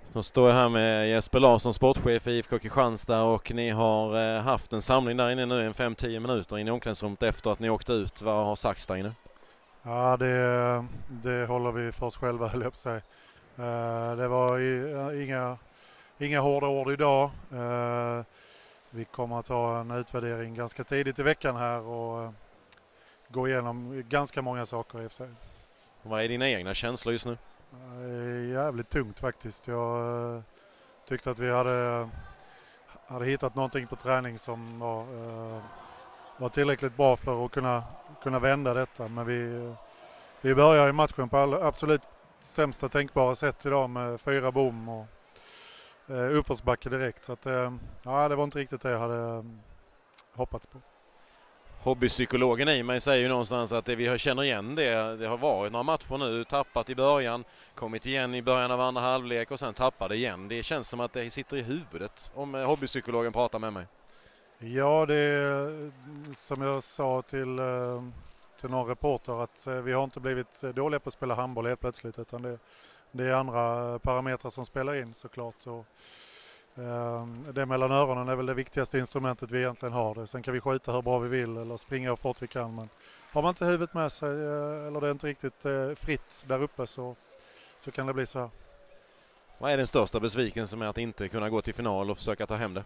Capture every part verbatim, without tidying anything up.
Då står jag här med Jesper Larsson, sportchef i I F K Kristianstad, och ni har eh, haft en samling där inne nu en fem till tio minuter in i omklädningsrummet efter att ni åkte ut. Vad har sagts där inne? Ja, det, det håller vi för oss själva, höll jag på att säga. Uh, det var i, inga, inga hårda ord idag. Uh, vi kommer att ha en utvärdering ganska tidigt i veckan här och uh, gå igenom ganska många saker i och för sig. Vad är dina egna känslor just nu? Uh, jävligt tungt faktiskt. Jag uh, tyckte att vi hade, hade hittat någonting på träning som var, uh, var tillräckligt bra för att kunna, kunna vända detta. Men vi, vi börjar i matchen på all, absolut sämsta tänkbara sätt idag med fyra bom och uh, uppförsbacke direkt. Så att, uh, ja, det var inte riktigt det jag hade uh, hoppats på. Hobbypsykologen i mig säger ju någonstans att det, vi känner igen det. Det har varit några matcher nu, tappat i början, kommit igen i början av andra halvlek och sen tappade igen. Det känns som att det sitter i huvudet om hobbypsykologen pratar med mig. Ja, det är som jag sa till, till någon reporter att vi har inte blivit dåliga på att spela handboll helt plötsligt, utan det, det är andra parametrar som spelar in såklart. Och, det mellan öronen är väl det viktigaste instrumentet vi egentligen har. Det. Sen kan vi skjuta hur bra vi vill eller springa hur fort vi kan. Men har man inte huvudet med sig eller det är inte riktigt fritt där uppe så, så kan det bli så här. Vad är den största besvikelsen med att inte kunna gå till final och försöka ta hem det?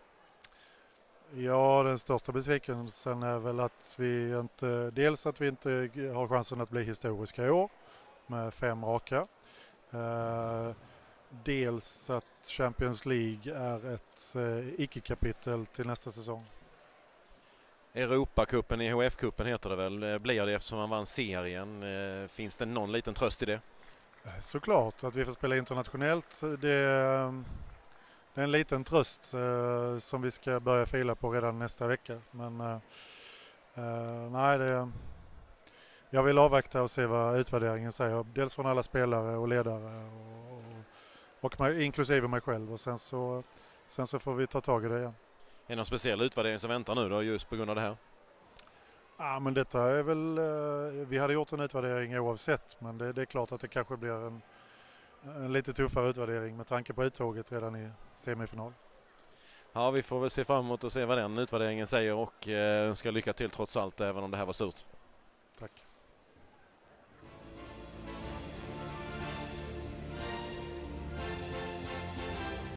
Ja, den största besvikelsen är väl att vi inte, dels att vi inte har chansen att bli historiska i år med fem raka. Uh, Dels att Champions League är ett eh, icke-kapitel till nästa säsong. Europacupen i H F-cupen heter det väl, blir det eftersom man vann serien. Eh, finns det någon liten tröst i det? Såklart, att vi får spela internationellt. Det, det är en liten tröst eh, som vi ska börja fila på redan nästa vecka. Men eh, eh, nej, det, jag vill avvakta och se vad utvärderingen säger. Dels från alla spelare och ledare och, och mig, inklusive mig själv, och sen så, sen så får vi ta tag i det igen. Är det någon speciell utvärdering som väntar nu då just på grund av det här? Ja, men detta är väl, vi hade gjort en utvärdering oavsett, men det, det är klart att det kanske blir en, en lite tuffare utvärdering med tanke på uttåget redan i semifinal. Ja, vi får väl se fram emot att se vad den utvärderingen säger och eh, ska lycka till trots allt även om det här var surt. Tack.